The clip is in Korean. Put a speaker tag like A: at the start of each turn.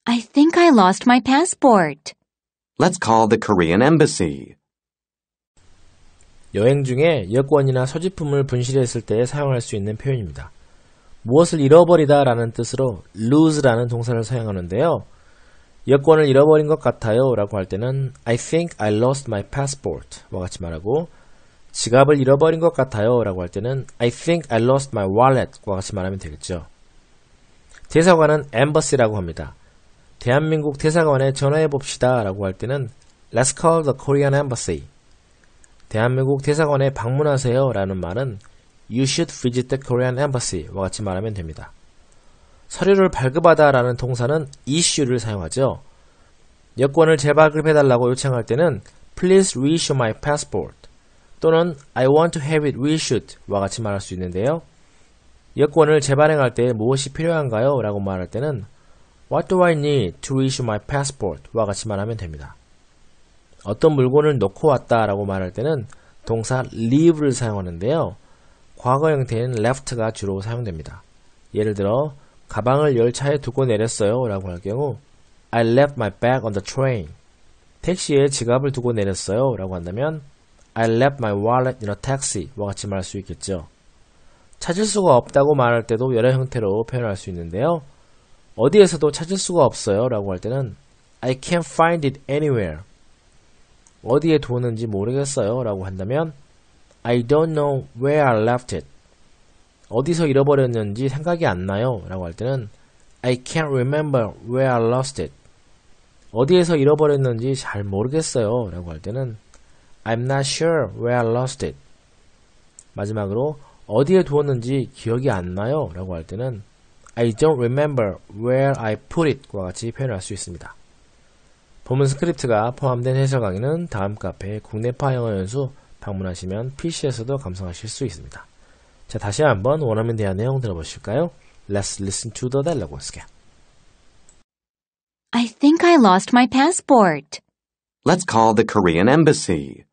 A: I think I lost my passport.
B: Let's call the Korean embassy.
C: 여행 중에 여권이나 소지품을 분실했을 때 사용할 수 있는 표현입니다. 무엇을 잃어버리다 라는 뜻으로 lose라는 동사를 사용하는데요. 여권을 잃어버린 것 같아요 라고 할 때는 I think I lost my passport 와 같이 말하고, 지갑을 잃어버린 것 같아요 라고 할 때는 I think I lost my wallet 와 같이 말하면 되겠죠. 대사관은 embassy라고 합니다. 대한민국 대사관에 전화해 봅시다 라고 할 때는 Let's call the Korean embassy. 대한민국 대사관에 방문하세요 라는 말은 You should visit the Korean embassy 와 같이 말하면 됩니다. 서류를 발급하다 라는 동사는 issue를 사용하죠. 여권을 재발급해달라고 요청할 때는 Please reissue my passport 또는 I want to have it reissued 와 같이 말할 수 있는데요. 여권을 재발행할 때 무엇이 필요한가요? 라고 말할 때는 What do I need to reissue my passport 와 같이 말하면 됩니다. 어떤 물건을 놓고 왔다 라고 말할 때는 동사 leave를 사용하는데요. 과거 형태인 left가 주로 사용됩니다. 예를 들어 가방을 열차에 두고 내렸어요 라고 할 경우 I left my bag on the train. 택시에 지갑을 두고 내렸어요 라고 한다면 I left my wallet in a taxi 와 같이 말할 수 있겠죠. 찾을 수가 없다고 말할 때도 여러 형태로 표현할 수 있는데요. 어디에서도 찾을 수가 없어요 라고 할 때는 I can't find it anywhere. 어디에 두었는지 모르겠어요 라고 한다면 I don't know where I left it. 어디서 잃어버렸는지 생각이 안 나요 라고 할 때는 I can't remember where I lost it. 어디에서 잃어버렸는지 잘 모르겠어요 라고 할 때는 I'm not sure where I lost it. 마지막으로 어디에 두었는지 기억이 안 나요 라고 할 때는 I don't remember where I put it 과 같이 표현할 수 있습니다. 본문 스크립트가 포함된 해설 강의는 다음 카페 국내파 영어 연수 방문하시면 PC에서도 감상하실 수 있습니다. 자, 다시 한번 원하면 대한 내용 들어보실까요? Let's listen to the dialogue once again.
A: I think I lost my passport.
B: Let's call the Korean embassy.